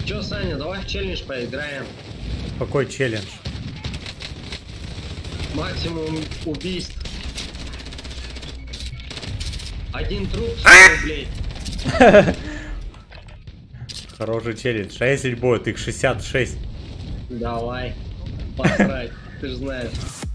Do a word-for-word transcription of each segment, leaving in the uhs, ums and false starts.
Чё, Саня, давай в челлендж поиграем. Какой челлендж? Максимум убийств. Один труп, сто рублей. Хороший челлендж. А если будет их шестьдесят шесть? Давай. Посрать, ты же знаешь.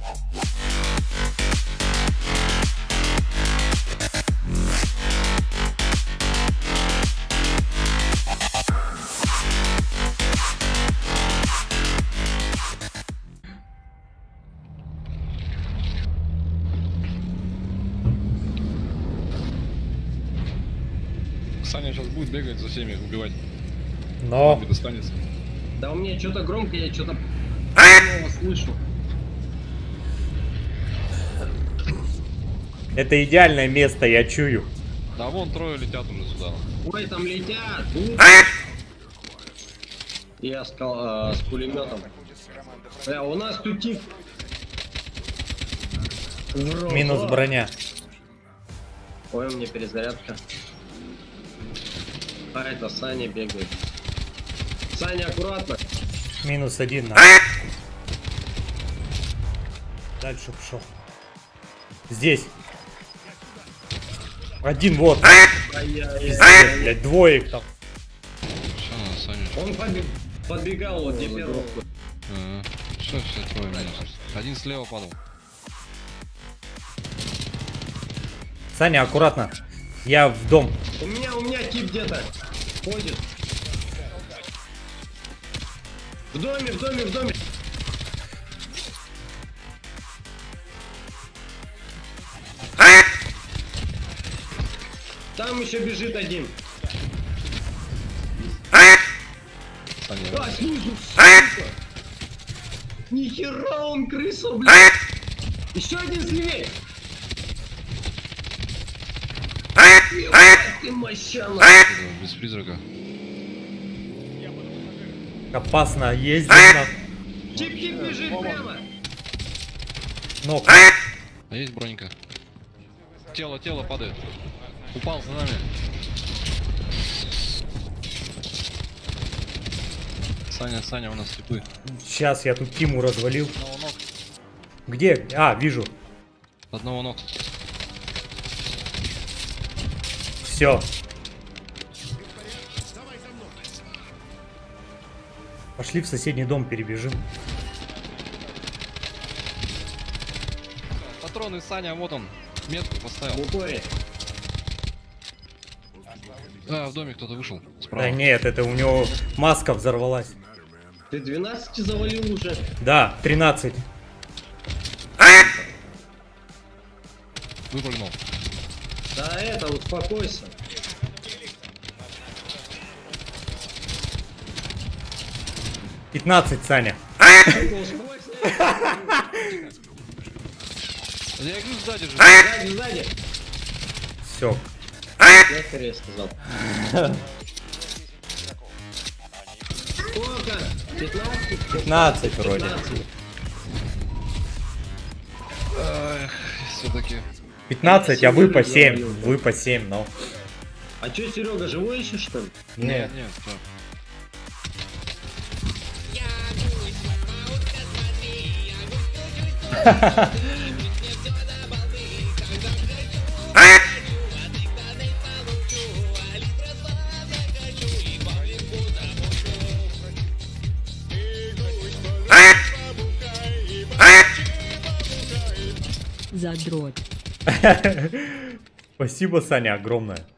Саня сейчас будет бегать за всеми, убивать. Но... Не достанется. Да у меня что-то громко, я что-то слышу. Это идеальное место, я чую. Да вон трое летят уже сюда. Ой, там летят. Я с, э, с пулеметом. Бля, у нас тут тип. Минус броня. Ой, у меня перезарядка. А это Саня бегает. Саня, аккуратно. Минус один. На. Дальше пошел. Здесь. Один вот. Пиздец, блядь, двоек там. Что, Саня? Он побег... подбегал вот где первый. Ага. Все, все, трое минус. Один слева падал. Саня, аккуратно. Я в дом. У меня, у меня тип где-то ходит. В доме, в доме, в доме. Там еще бежит один. Саня, А, снизу, сука. Нихера он крыса, блядь. Еще один слевее. Ебать ты мощана. без призрака. Опасно ездить на... Тип-тип бежит прямо. Ног. А есть бронька? Тело, тело падает. Упал за нами. Саня, Саня, у нас слепы. Сейчас я тут Тиму развалил. Одного ног. Где? А, вижу. Одного ног. Все. Пошли в соседний дом перебежим. Патроны, Саня, вот он. Метку поставил. Упори. А, в доме кто-то вышел. Справа. Да нет, это у него маска взорвалась. Ты двенадцать завалил уже? Да, тринадцать. Выпрыгнул. Да это, успокойся. пятнадцать, Саня. Успокойся. Я говорю, сзади же. Сзади, сзади. Все. Я скорее сказал. Сколько? пятнадцать? пятнадцать вроде. Все-таки. пятнадцать, а вы по семь. Вы по семь, но. А чё, Серега, живой еще что ли? Нет. Нет, всё. Задрот. Спасибо, Саня, огромное.